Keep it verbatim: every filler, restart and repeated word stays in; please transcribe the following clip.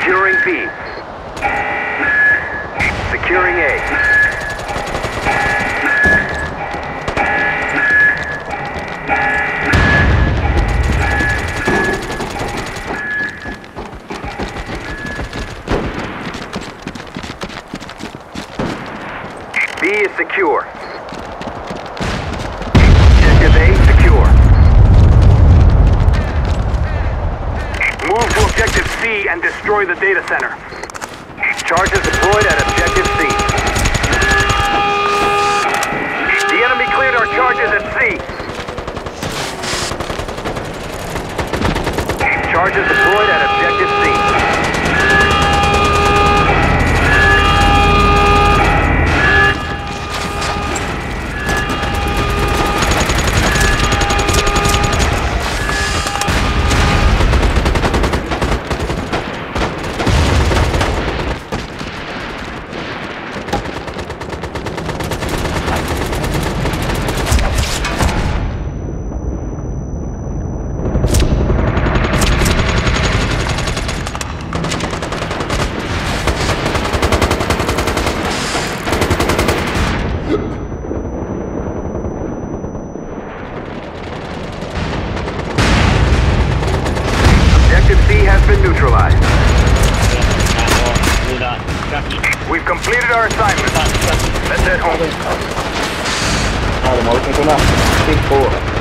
Securing B. Securing A. B is secure. Objective A secure. Move to Objective C and destroy the data center. Charges deployed at Objective C. The enemy cleared our charges at C. Charges deployed at Objective C. Been neutralized. We've completed our assignment. Let's head home. Ah, the motor con la cinco.